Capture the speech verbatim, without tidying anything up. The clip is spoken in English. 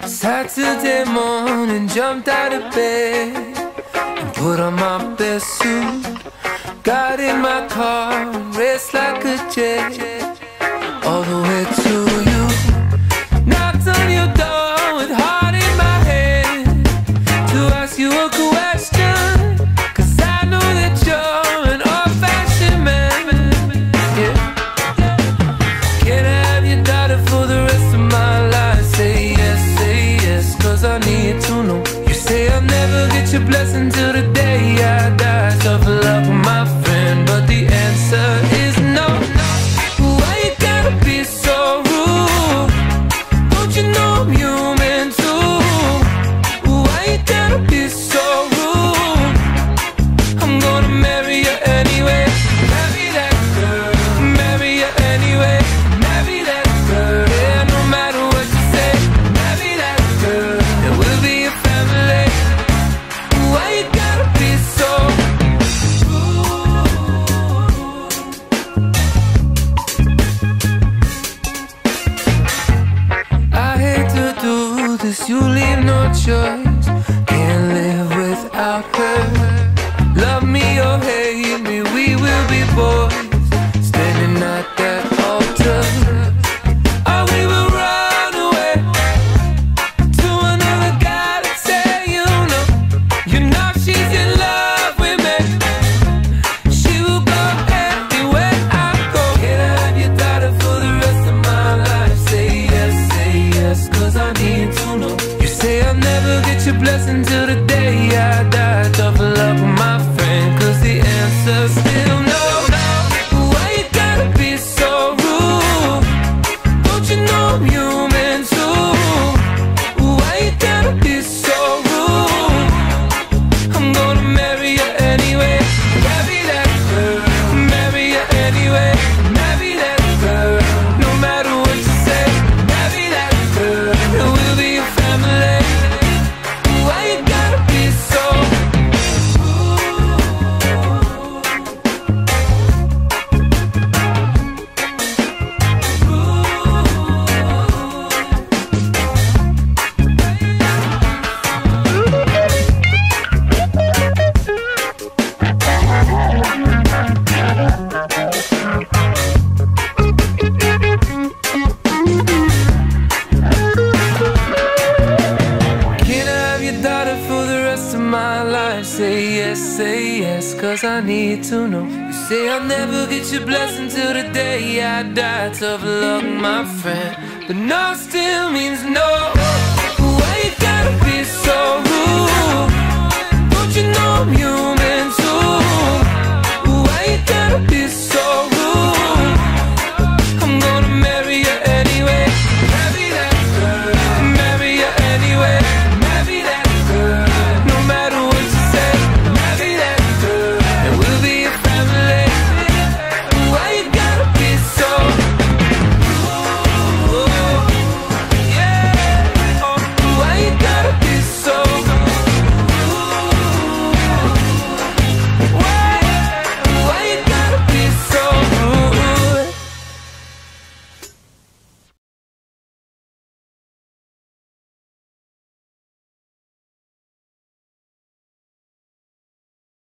Saturday morning, jumped out of bed and put on my best suit. Got in my car and raced like a jet all the way to you. Knocked on your door with heart in my head to ask you a question, 'cause I know that you're an old-fashioned man. Yeah. Can I have your daughter for the rest of my life? Say yes, say yes, 'cause I need to know. You say I'll never get your blessing till the day I die. Tough luck, my friend, but the answer is no. Why you gotta be so rude? Don't you know I'm human too? Why you gotta be so rude? I'm gonna marry you anyway. Marry that girl, marry you anyway. Marry that girl, yeah, no matter what you say. Marry that girl, and we'll be a family. Why you gotta be so rude? I hate to do this, you leave no choice. Can't live without her. Love me or hate me, we will be boys, standing at that altar. Or we will run away to another guy that say you know. You know she's in love with me. She will go anywhere I go. Can I have your daughter for the rest of my life? Say yes, say yes, 'cause I need to know. You say I'll never get your blessing till the day I die. Tough luck, my friend, 'cause the answer's still no. Why you gotta be so rude? Don't you know I'm human too? Why you gotta be so rude? I'm gonna marry you anyway. Marry that girl, marry you anyway. Marry that girl, no matter what you say. Marry that girl, and we'll be a family. Why you gotta be so Can I have your daughter for the rest of my life? Say yes, say yes, 'cause I need to know. You say I'll never get your blessing till the day I die. Tough luck, my friend, but no still means no. Why you gotta be so rude? Don't you know I'm human too?